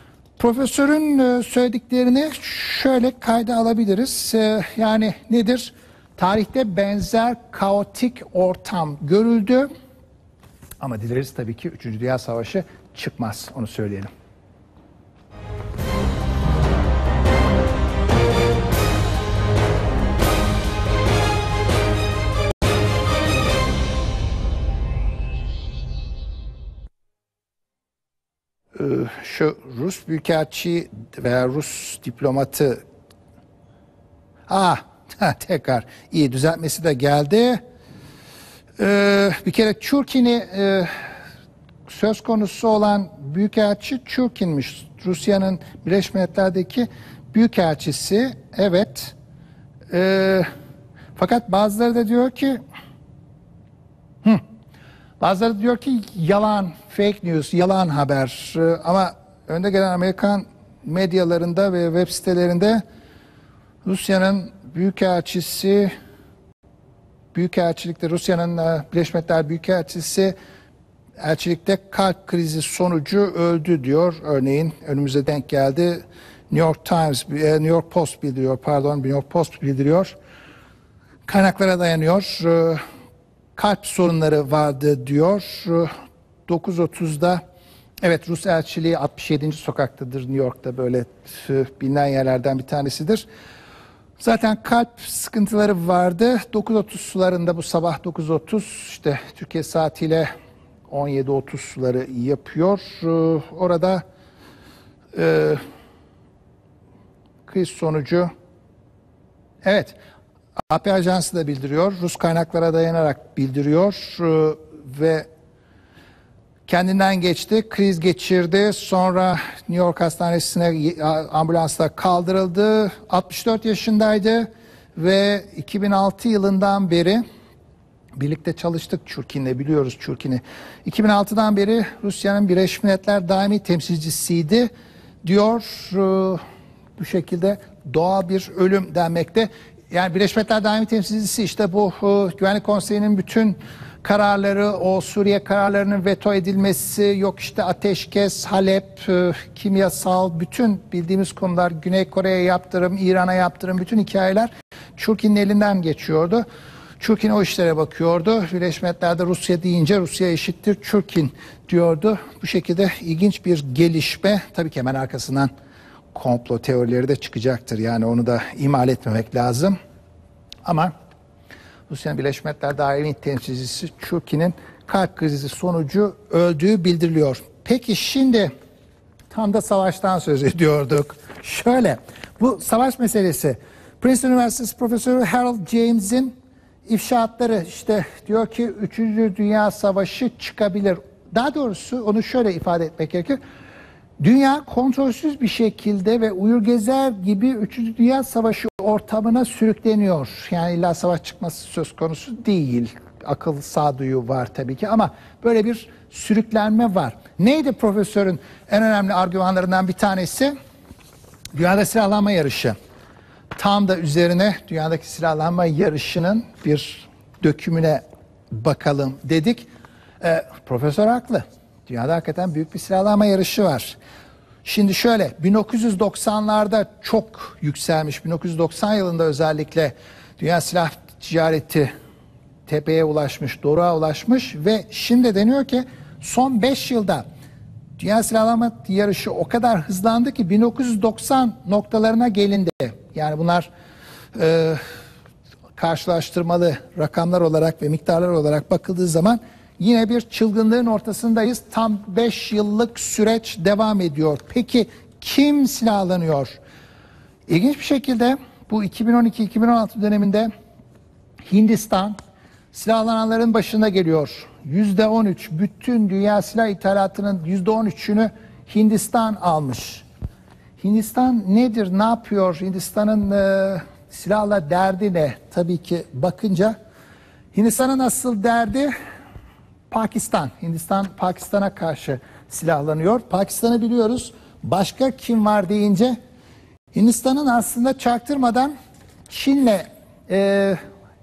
profesörün söylediklerini şöyle kayda alabiliriz. Yani nedir? Tarihte benzer kaotik ortam görüldü. Ama dileriz tabii ki Üçüncü Dünya Savaşı çıkmaz, onu söyleyelim. Şu Rus büyükelçi veya Rus diplomatı, ah tekrar iyi düzeltmesi de geldi. Ee, bir kere Churkin'i e, söz konusu olan büyükelçi Churkin'miş. Rusya'nın Birleşmiş Milletler'deki büyükelçisi. Evet. Ee, fakat bazıları da diyor ki hı, bazıları da diyor ki yalan, fake news, yalan haber. Ee, ama önde gelen Amerikan medyalarında ve web sitelerinde Rusya'nın büyükelçisi Büyükelçilikte Rusya'nın e, Birleşmiş Milletler Büyükelçisi elçilikte kalp krizi sonucu öldü diyor. Örneğin önümüze denk geldi. New York Times, e, New York Post bildiriyor, pardon, New York Post bildiriyor. Kaynaklara dayanıyor. E, kalp sorunları vardı diyor. E, dokuz otuzda evet, Rus elçiliği altmış yedinci sokaktadır New York'ta, böyle e, bilinen yerlerden bir tanesidir. Zaten kalp sıkıntıları vardı. dokuz otuz sularında bu sabah dokuz otuz işte Türkiye saatiyle on yedi otuz suları yapıyor. Ee, orada e, kriz sonucu evet A P Ajansı da bildiriyor. Rus kaynaklara dayanarak bildiriyor ee, ve kendinden geçti. Kriz geçirdi. Sonra New York Hastanesi'ne ambulansla kaldırıldı. altmış dört yaşındaydı ve iki bin altı yılından beri birlikte çalıştık Çurkin'le, biliyoruz Çurkin'i. iki bin altıdan beri Rusya'nın Birleşmiş Milletler daimi temsilcisiydi diyor. Bu şekilde doğal bir ölüm denmekte. Yani Birleşmiş Milletler daimi temsilcisi işte bu Güvenlik Konseyi'nin bütün kararları, o Suriye kararlarının veto edilmesi, yok işte ateşkes, Halep, kimyasal, bütün bildiğimiz konular, Güney Kore'ye yaptırım, İran'a yaptırım, bütün hikayeler Çurkin'in elinden geçiyordu. Çurkin o işlere bakıyordu. Birleşmiş Milletler'de Rusya deyince Rusya eşittir Çurkin diyordu. Bu şekilde ilginç bir gelişme. Tabii ki hemen arkasından komplo teorileri de çıkacaktır. Yani onu da ihmal etmemek lazım. Ama Rusya'nın Birleşmiş Milletler daimi temsilcisi Çurkin'in kalp krizi sonucu öldüğü bildiriliyor. Peki şimdi tam da savaştan söz ediyorduk. Şöyle, bu savaş meselesi. Princeton Üniversitesi Profesörü Harold James'in ifşaatları, işte diyor ki üçüncü Dünya Savaşı çıkabilir. Daha doğrusu onu şöyle ifade etmek gerekir. Dünya kontrolsüz bir şekilde ve uyur gezer gibi üçüncü Dünya Savaşı ortamına sürükleniyor. Yani illa savaş çıkması söz konusu değil. Akıl, sağduyu var tabii ki ama böyle bir sürüklenme var. Neydi profesörün en önemli argümanlarından bir tanesi? Dünyada silahlanma yarışı. Tam da üzerine dünyadaki silahlanma yarışının bir dökümüne bakalım dedik. Ee, profesör haklı. Dünyada hakikaten büyük bir silahlanma yarışı var. Şimdi şöyle, bin dokuz yüz doksanlarda çok yükselmiş. bin dokuz yüz doksan yılında özellikle dünya silah ticareti tepeye ulaşmış, doruğa ulaşmış ve şimdi deniyor ki son beş yılda dünya silahlanma yarışı o kadar hızlandı ki bin dokuz yüz doksan noktalarına gelindi. Yani bunlar e, karşılaştırmalı rakamlar olarak ve miktarlar olarak bakıldığı zaman yine bir çılgınlığın ortasındayız. Tam beş yıllık süreç devam ediyor. Peki kim silahlanıyor? İlginç bir şekilde bu iki bin on iki iki bin on altı döneminde Hindistan silahlananların başında geliyor. yüzde on üç, bütün dünya silah ithalatının yüzde on üçünü Hindistan almış. Hindistan nedir, ne yapıyor? Hindistan'ın e, silahla derdi ne? Tabii ki bakınca Hindistan'ın asıl derdi Pakistan. Hindistan Pakistan'a karşı silahlanıyor. Pakistan'ı biliyoruz. Başka kim var deyince Hindistan'ın aslında çaktırmadan Çin'le e,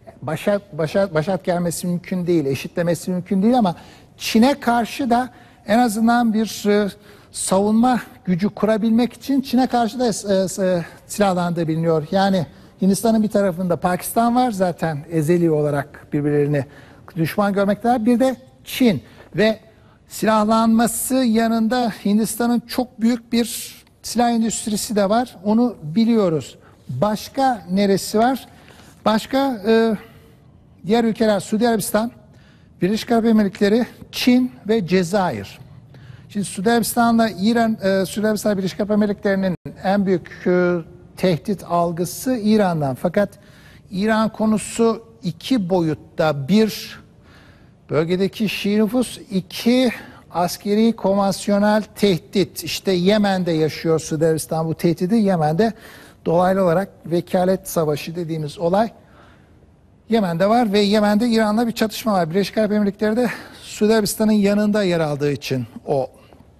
başat, başat, başat gelmesi mümkün değil, eşitlemesi mümkün değil ama Çin'e karşı da en azından bir e, savunma gücü kurabilmek için Çin'e karşı da e, e, silahlandığı biliniyor. Yani Hindistan'ın bir tarafında Pakistan var, zaten ezeli olarak birbirlerini düşman görmekteler. Bir de Çin ve silahlanması yanında Hindistan'ın çok büyük bir silah endüstrisi de var. Onu biliyoruz. Başka neresi var? Başka e, diğer ülkeler Suudi Arabistan, Birleşik Arap Emirlikleri, Çin ve Cezayir. Şimdi Suudi Arabistan'la İran, e, Suudi Arabistan Birleşik Arap Emirlikleri'nin en büyük e, tehdit algısı İran'dan. Fakat İran konusu iki boyutta: bir, bölgedeki Şii nüfus; iki, askeri konvansiyonel tehdit. İşte Yemen'de yaşıyor Suudi Arabistan bu tehdidi. Yemen'de dolaylı olarak vekalet savaşı dediğimiz olay Yemen'de var ve Yemen'de İran'la bir çatışma var. Birleşik Arap Emirlikleri de Suudi Arabistan'ın yanında yer aldığı için o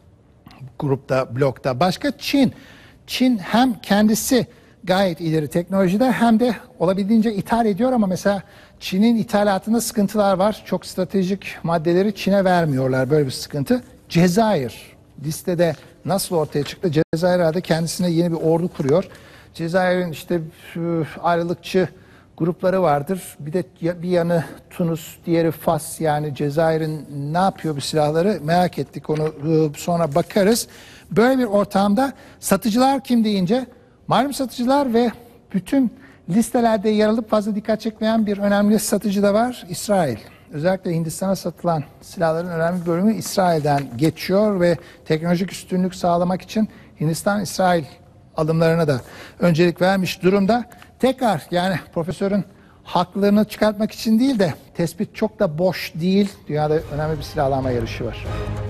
grupta, blokta. Başka Çin. Çin hem kendisi gayet ileri teknolojide hem de olabildiğince ithal ediyor ama mesela Çin'in ithalatında sıkıntılar var. Çok stratejik maddeleri Çin'e vermiyorlar. Böyle bir sıkıntı. Cezayir listede nasıl ortaya çıktı? Cezayir herhalde kendisine yeni bir ordu kuruyor. Cezayir'in işte ayrılıkçı grupları vardır. Bir de bir yanı Tunus, diğeri Fas. Yani Cezayir'in ne yapıyor bu silahları merak ettik. Onu sonra bakarız. Böyle bir ortamda satıcılar kim deyince malum satıcılar ve bütün listelerde yer alıp fazla dikkat çekmeyen bir önemli satıcı da var. İsrail. Özellikle Hindistan'a satılan silahların önemli bir bölümü İsrail'den geçiyor ve teknolojik üstünlük sağlamak için Hindistan-İsrail alımlarına da öncelik vermiş durumda. Tekrar yani profesörün haklarını çıkartmak için değil de tespit çok da boş değil. Dünyada önemli bir silahlanma yarışı var.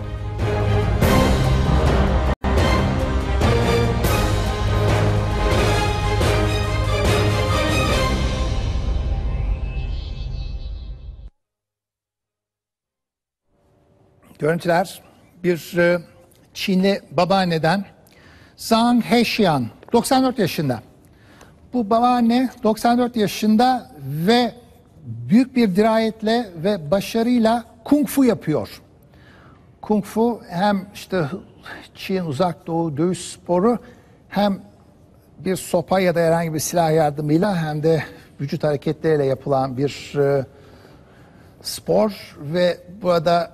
Görüntüler bir Çinli babaanneden. Zhang Hexian doksan dört yaşında. Bu babaanne doksan dört yaşında ve büyük bir dirayetle ve başarıyla kung fu yapıyor. Kung fu hem işte Çin uzak doğu dövüş sporu hem bir sopa ya da herhangi bir silah yardımıyla hem de vücut hareketleriyle yapılan bir e, spor ve burada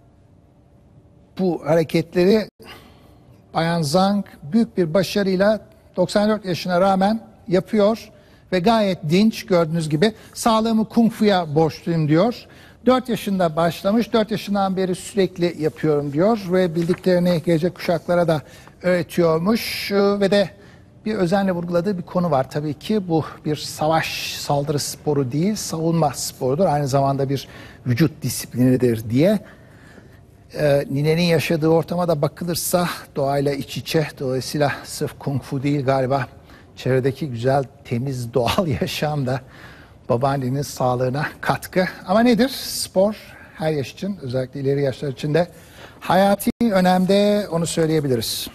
bu hareketleri Bayan Zhang büyük bir başarıyla doksan dört yaşına rağmen yapıyor ve gayet dinç, gördüğünüz gibi sağlığımı kung fu'ya borçluyum diyor. dört yaşında başlamış, dört yaşından beri sürekli yapıyorum diyor ve bildiklerini gelecek kuşaklara da öğretiyormuş ve de bir özenle vurguladığı bir konu var. Tabii ki bu bir savaş saldırı sporu değil, savunma sporudur. Aynı zamanda bir vücut disiplinidir diye. Ee, ninenin yaşadığı ortama da bakılırsa doğayla iç içe, dolayısıyla sırf kung fu değil galiba çevredeki güzel temiz doğal yaşam da babaannenin sağlığına katkı. Ama nedir? Spor her yaş için, özellikle ileri yaşlar için de hayati önemde, onu söyleyebiliriz.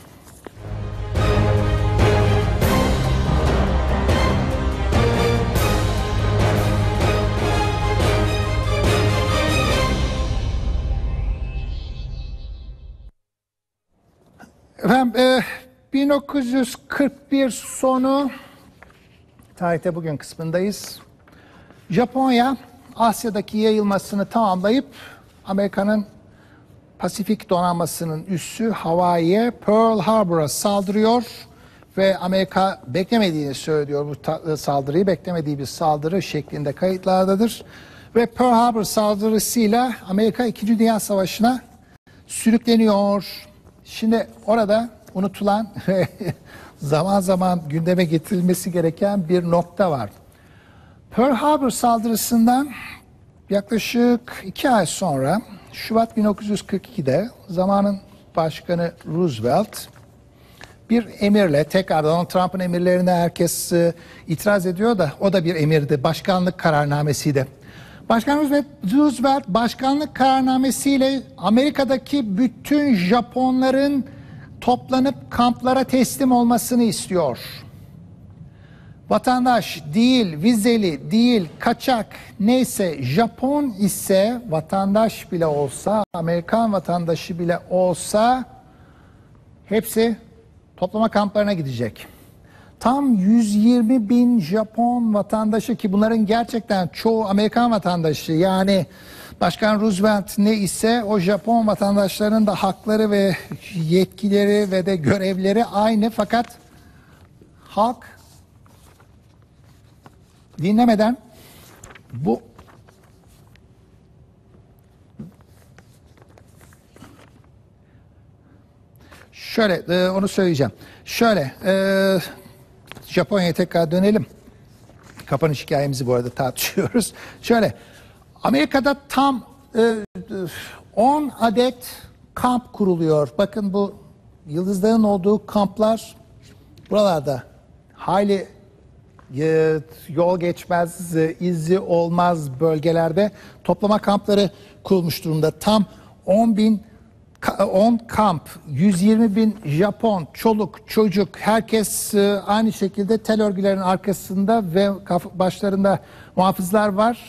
Efendim, e, bin dokuz yüz kırk bir sonu, tarihte bugün kısmındayız. Japonya Asya'daki yayılmasını tamamlayıp Amerika'nın Pasifik donanmasının üssü Hawaii'ye, Pearl Harbor'a saldırıyor ve Amerika beklemediğini söylüyor. Bu saldırıyı beklemediği bir saldırı şeklinde kayıtlardadır. Ve Pearl Harbor saldırısıyla Amerika İkinci Dünya Savaşı'na sürükleniyor. Şimdi orada unutulan ve zaman zaman gündeme getirilmesi gereken bir nokta var. Pearl Harbor saldırısından yaklaşık iki ay sonra Şubat bin dokuz yüz kırk iki'de zamanın başkanı Roosevelt bir emirle, tekrar Donald Trump'ın emirlerine herkes e, itiraz ediyor da o da bir emirdi, başkanlık kararnamesiydi. Başkan Roosevelt, Roosevelt başkanlık kararnamesiyle Amerika'daki bütün Japonların toplanıp kamplara teslim olmasını istiyor. Vatandaş değil, vizeli değil, kaçak neyse Japon ise, vatandaş bile olsa, Amerikan vatandaşı bile olsa hepsi toplama kamplarına gidecek. Tam yüz yirmi bin Japon vatandaşı, ki bunların gerçekten çoğu Amerikan vatandaşı, yani Başkan Roosevelt ne ise o Japon vatandaşlarının da hakları ve yetkileri ve de görevleri aynı, fakat halk dinlemeden bu şöyle e, onu söyleyeceğim. Şöyle e, Japonya'ya tekrar dönelim. Kapanış hikayemizi bu arada tartışıyoruz. Şöyle, Amerika'da tam on e, adet kamp kuruluyor. Bakın, bu yıldızların olduğu kamplar buralarda. Hayli e, yol geçmez, e, izi olmaz bölgelerde toplama kampları kurulmuş durumda. Tam on bin on kamp, yüz yirmi bin Japon, çoluk, çocuk, herkes aynı şekilde tel örgülerin arkasında ve başlarında muhafızlar var.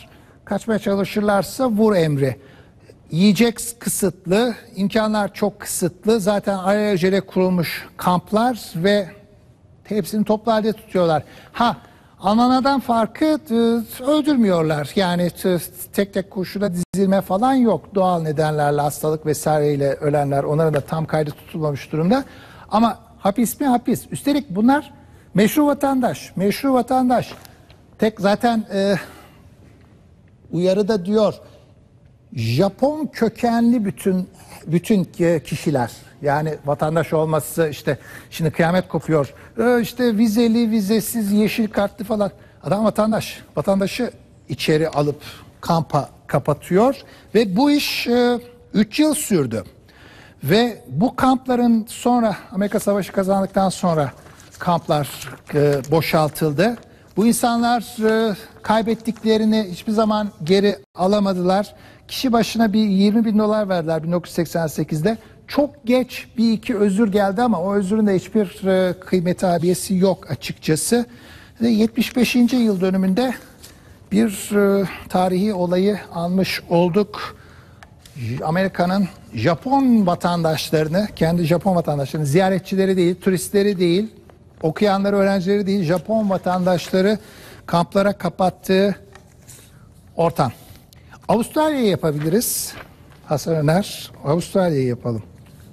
Kaçmaya çalışırlarsa vur emri. Yiyecek kısıtlı, imkanlar çok kısıtlı. Zaten alelacele kurulmuş kamplar ve hepsini toplu halde tutuyorlar. Ha, Almanya'dan farkı e, öldürmüyorlar. Yani t- tek tek kurşuna dizilme falan yok. Doğal nedenlerle, hastalık vesaireyle ölenler, onların da tam kaydı tutulmamış durumda. Ama hapis mi? Hapis. Üstelik bunlar meşru vatandaş. Meşru vatandaş. Tek zaten e, uyarıda diyor, Japon kökenli bütün bütün kişiler, yani vatandaş olması, işte şimdi kıyamet kopuyor. Ee, işte vizeli, vizesiz, yeşil kartlı falan. Adam vatandaş. Vatandaşı içeri alıp kampa kapatıyor ve bu iş üç yıl sürdü. Ve bu kampların sonra, Amerika Savaşı kazandıktan sonra kamplar e, boşaltıldı. Bu insanlar e, kaybettiklerini hiçbir zaman geri alamadılar. Kişi başına bir yirmi bin dolar verdiler bin dokuz yüz seksen sekizde. Çok geç bir iki özür geldi ama o özürün de hiçbir e, kıymeti abiyesi yok açıkçası. Ve yetmiş beşinci yıl dönümünde bir e, tarihi olayı almış olduk. Amerika'nın Japon vatandaşlarını, kendi Japon vatandaşlarını, ziyaretçileri değil, turistleri değil, okuyanları, öğrencileri değil, Japon vatandaşları kamplara kapattığı ortam. Avustralya'yı yapabiliriz. Hasan Öner, Avustralya'yı yapalım.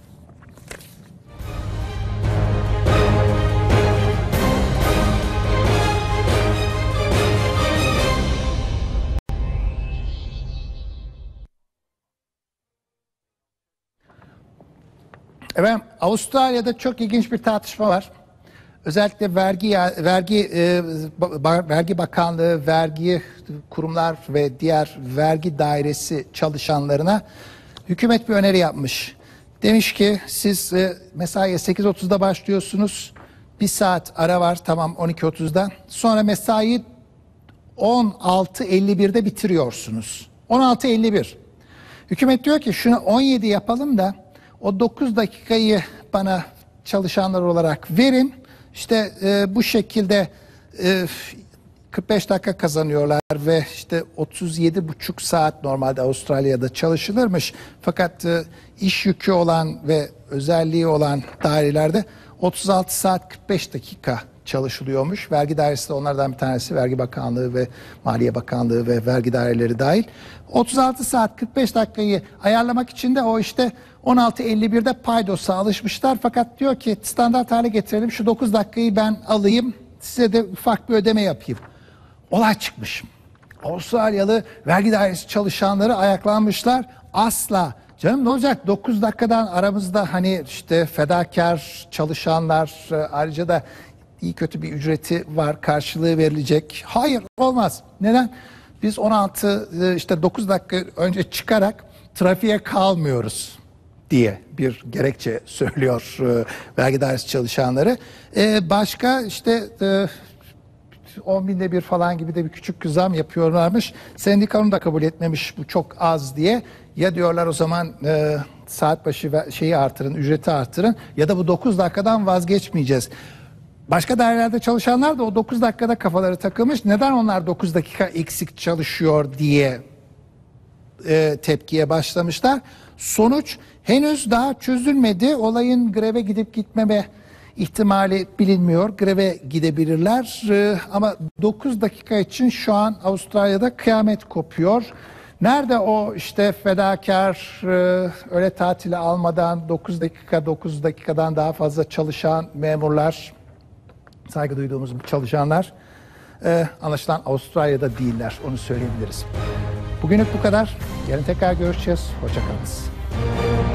Efendim, Avustralya'da çok ilginç bir tartışma var. Özellikle vergi vergi e, vergi bakanlığı, vergi kurumlar ve diğer vergi dairesi çalışanlarına hükümet bir öneri yapmış. Demiş ki siz e, mesaiye sekiz otuzda başlıyorsunuz. Bir saat ara var, tamam, on iki otuzda. Sonra mesai on altı elli birde bitiriyorsunuz. on altı elli bir. Hükümet diyor ki şunu on yedi yapalım da o dokuz dakikayı bana çalışanlar olarak verin. İşte e, bu şekilde e, kırk beş dakika kazanıyorlar ve işte otuz yedi buçuk saat normalde Avustralya'da çalışılırmış. Fakat e, iş yükü olan ve özelliği olan dairelerde otuz altı saat kırk beş dakika çalışılıyormuş. Vergi dairesi de onlardan bir tanesi. Vergi Bakanlığı ve Maliye Bakanlığı ve vergi daireleri dahil. otuz altı saat kırk beş dakikayı ayarlamak için de o işte on altı elli birde paydos'a alışmışlar. Fakat diyor ki standart hale getirelim, şu dokuz dakikayı ben alayım, size de ufak bir ödeme yapayım. Olay çıkmış. Avustralyalı vergi dairesi çalışanları ayaklanmışlar. Asla. Canım ne olacak? dokuz dakikadan aramızda hani işte fedakar çalışanlar, ayrıca da iyi kötü bir ücreti var, karşılığı verilecek. Hayır, olmaz. Neden? Biz on altı işte dokuz dakika önce çıkarak trafiğe kalmıyoruz diye bir gerekçe söylüyor e, vergi dairesi çalışanları. E, başka işte e, on binde bir falan gibi de bir küçük zam yapıyorlarmış. Sendika onu da kabul etmemiş, bu çok az diye. Ya diyorlar o zaman e, saat başı şeyi artırın, ücreti artırın, ya da bu dokuz dakikadan vazgeçmeyeceğiz. Başka dairelerde çalışanlar da o dokuz dakikada kafaları takılmış. Neden onlar dokuz dakika eksik çalışıyor diye e, tepkiye başlamışlar. Sonuç henüz daha çözülmedi. Olayın greve gidip gitmeme ihtimali bilinmiyor. Greve gidebilirler. E, ama dokuz dakika için şu an Avustralya'da kıyamet kopuyor. Nerede o işte fedakar, e, öğle tatili almadan dokuz dakika dokuz dakikadan daha fazla çalışan memurlar, saygı duyduğumuz çalışanlar? Ee, anlaşılan Avustralya'da değiller, onu söyleyebiliriz. Bugünlük bu kadar. Yarın tekrar görüşeceğiz. Hoşça kalınız.